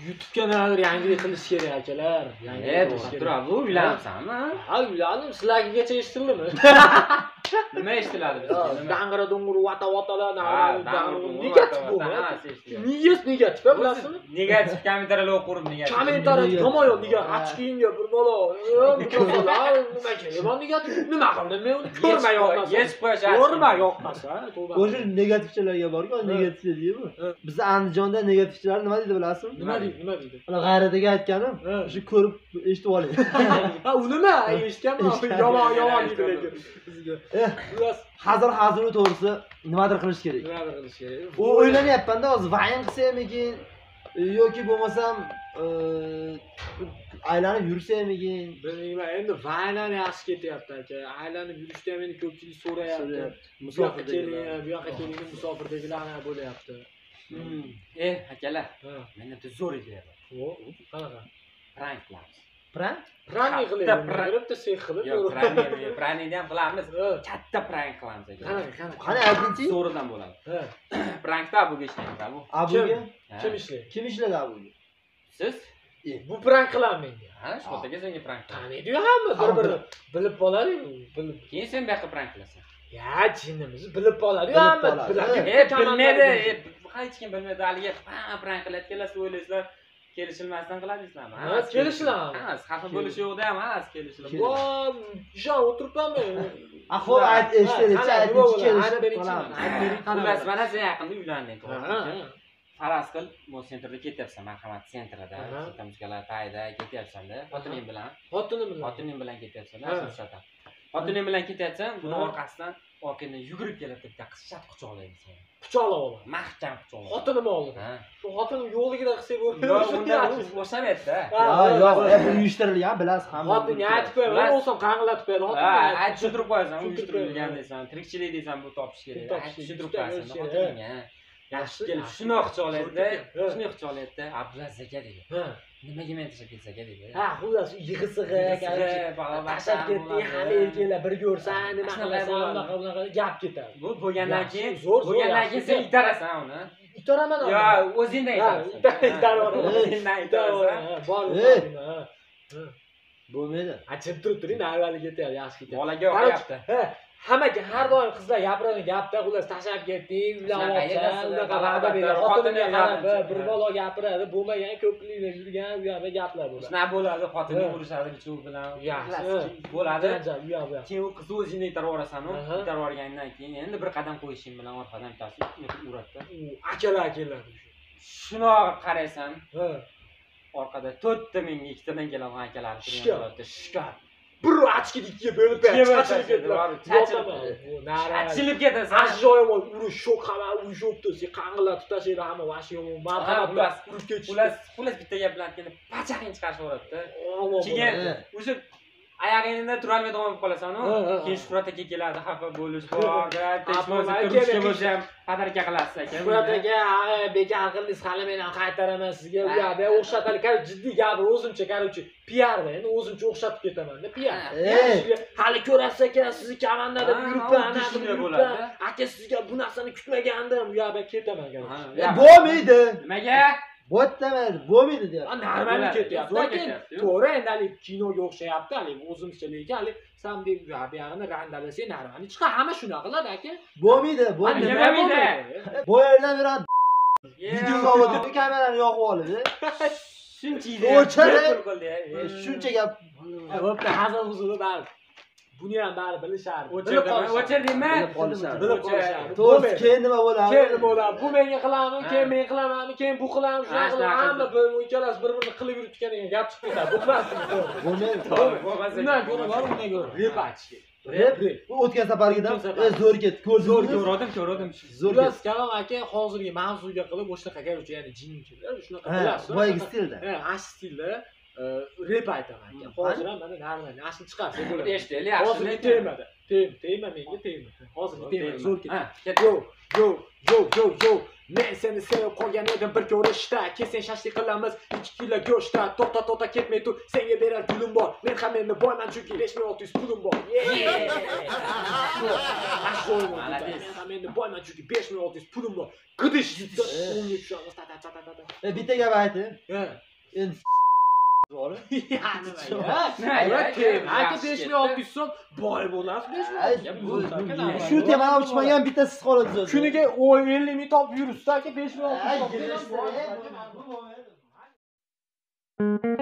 YouTube'ga nimadir yangilik qilish kerak akalar. Yangilik qilish kerak. Turadi, uylanibsanmi? Ha, uylandim. Sizlargacha eshitildimi? Nima eshitiladi bizga? Dang'ira dung'ur vata-vatalar, dang'ir negativ bu. Negativ bilasizmi? Negativ kommentariylar o'qib negativ. Kommentariylar tomoyon nega ochkingga bir bola, mikrofonlar, nima kerak? Negativ nima qildim men uni ko'rmay yoqmasa. Yechib qo'yish. Ko'rmay yoqmasa, to'g'ri. O'sha negativchilarga borku, negativ deymi? Biz Andijonda negativchilar nima deydi bilasizmi? Nima deydi? Ana g'ayratga aytganim, o'sha ko'rib eshitib oling. Ha, u nima? Eshitganman, yomon deydi lekin bizga. Hazil to'g'risi nimadir qilish kerak. Nimadir qilish kerak. U o'ylanyapman-da, hozir vayin qilsamikin yoki bo'lmasam aylanib yursamikin. Bilmayman, endi vaynan yaxshi ketyapti aka. Aylanib yurishda ham meni ko'pchilik so'rayapti. Musofir keling, bu yoqqa keling, musofirdagilar ana bo'layapti. Akalar, menda zo'r ideya bor. Qanaqa? Prank qilamiz. Prank qilaylik. Biribta sen qilib. Yo'q, prankni ham qilamiz. Katta prank qilamiz aka. Qani aytingchi? Zo'ridan bo'ladi. Prankda abuga ishlaymiz, abu. Abuga? Kim ishlaydi? Kim ishlaydi abuga? Siz? Bu prank qilaman menga. Ha, shu yerga senga prank qilaman. Taniydi-yu hamma bir-birini bilib qoladi-yu, bilib. Keyin sen bu yoqqa prank qilasan. Ya, jinnimizni bilib qoladi-yu hamma. Bilmaydi. Hech kim bilmaydi. Haliga prank qilayotganlar siz o'ylaysizlar. Kelishilmasdan qiladingizlarmi? Ha, kelishiladi. Ha, xafa bo'lish yo'qda ham, ha, kelishiladi. Voy, ishon o'tiribmanmi? Ahvol eshitaylik, aytingchi kelishib Xullas, mana sen yaqinda uylanding. Faraz qil, bu sentrda ketyapsan, marhamat sentrida, Chetamuzkalar tayda ketyapsan-da. Xotining bilan ketyapsan-da, Shoshata. Xotining bilan ketyapsan, buni orqasidan orqadan yugurib keladi, bitta qiz shat quchoqlaydi seni. Quchoqlab oladi. Mahkam quchoqlaydi. Xotinim oldi. Shu xotinim yo'qligida qilsak bo'lmaydi. Yo'q, undan o'xshamaydi-da. Yo'q, bu uyushtirilgan, bilasiz hamma. Xotinga aytib qo'yaman, o'zim qang'illatib qo'yaman. Ha, aytib tushuntirib qo'yasan, uyushtirilgan deysan, tirikchilik deysan, bu topish kerak. Aytib tushuntirib qo'yasan xotinga. Yaxshi kelib shuni quchoqlaydi-da, shuni quchoqlaydi-da, Abdulaziz aka deydi. Nimaga men tashlab ketsak deydi. Ha, xullas yig'i-sig'i, tashlab ketdi, hali erkaklar bir ko'rsan, nima qilasan, unaqa gap ketadi. Bu bo'lgandan keyin sen itarasan uni. Itaraman. Yo, o'zingdan itarasan. O'zingdan itarasan. Bor. Bo'lmaydi. Achib turing, avvaliga ketyapti, yaxshi ketyapti. Bolaga o'qiyapti. Hammaga har doim qizlar gapiradigan gapda, xullas tashlab ketding, uylanmoqsan, unaqa va'da beradi. Xotinga qarab bir bola gapiradi, bo'lmagan ko'plikda yurgan u yoqda gaplar bo'ladi. Shunaqa bo'ladi, xotinni urishadi bichov bilan. Yaxshi bo'ladi. Keyin u qizni o'zingni itarib yuborasan-ku, itarib yuborgandan keyin endi bir qadam qo'yishing bilan orqadan bittasi uradi. Akalar keladi. Shunaqa qaraysan. Orqada 4 ta menga 2 tadan keladigan akalar turibdi. Shikar. Bir achkilikka bo'lib achilib ketasan. Ajoyib urush, shok xabar, urush o'tdi. Sen qang'illatib tashlaydi hamma vashi yomon. Marhamat bilan urib ketishdi. Xullas bitta gap bilan kelib, pachaqingni chiqarib yuboradi-da. Keyin o'sha oyog'ingdan tura olmaydigan bo'lib qolasan-ku. Keyin Shuhrat aka keladi, xafa bo'lish bor-da, turishga bo'lsa ham padarka qilasiz aka. Shuhrat aka, bekor qildingiz, hali men ham qaytaraman sizga. U yoqda o'xshatali, jiddiy gapir, o'zimcha, qarorchi, PR-da, endi o'zimcha o'xshatib ketaman-da, PR. Hali ko'rasiz aka, sizni komandada yuribman, ana yuribman. Aka, sizga bu narsani kutmagandim, u yoqda ketaman qarorchi. Bo'lmaydi. Nimaga? Bo'tamaydi, bo'lmaydi deyapti. Normal ketyapti. To'g'ri, endi kinoga o'xshayapti, o'zimcha lekin samdek bu yoqni randalasang normal chiqar. Hamma shunaqa qiladi aka. Bo'lmaydi. Bo'lmaydi. Bu yerdan beradi. Video zavodida kamerani yoqib oladi. Shuncha gap. Bo'pti, hazil huzuri bor. Buni ham bari bilishardi. O'chirdingmi? Bilib qolishadi. To'g'ri, keyin nima bo'ladi? Keyin bo'ladi. Bu menga qilaman, keyin men qilaman, keyin bu qilaman, shunaqa qilib hamma ikkalasi bir-birini qilib yuribgan degan gap chiqib ketadi. Bo'lmaydi. Undan ko'ra bor, undan ko'ra rep aytish kerak. Rep. Bu o'tgan safargidan zo'r ketdi. Ko'rdim. Zo'r ketdi. Kalom aka hozirgi mavzuga qilib o'shanaqa gapchi, ya'ni jinnichilar, shunaqa bilasiz. Boyagi stilda. Ash stilda rep aytaman aka. Hozir ham mana normal ashni chiqarsa bo'ladi. Eshitaylik, yaxshi. Hozir tegmadi. Tegma menga tegma. Hozir tegmadi. Zo'r ketdi. Yo. Men seni sevib qolgan edim bir ko'rishda. Kelsen shashlik qilamiz 2 kilo go'shtda. To'xta ketmay tur, senga berar pulim bor. Men ham endi boyman chunki 5600 pulim bor. Malades. Men ham endi boyman chunki 5600 pulim bor. Qidish Bitta gap ayting. Endi bor. Aka 5600 so'm boy bo'lasiz. Shu temani ochmagan bitta siz qolasiz. Kuniga 50 ming topib yuribsiz aka 5600 so'm.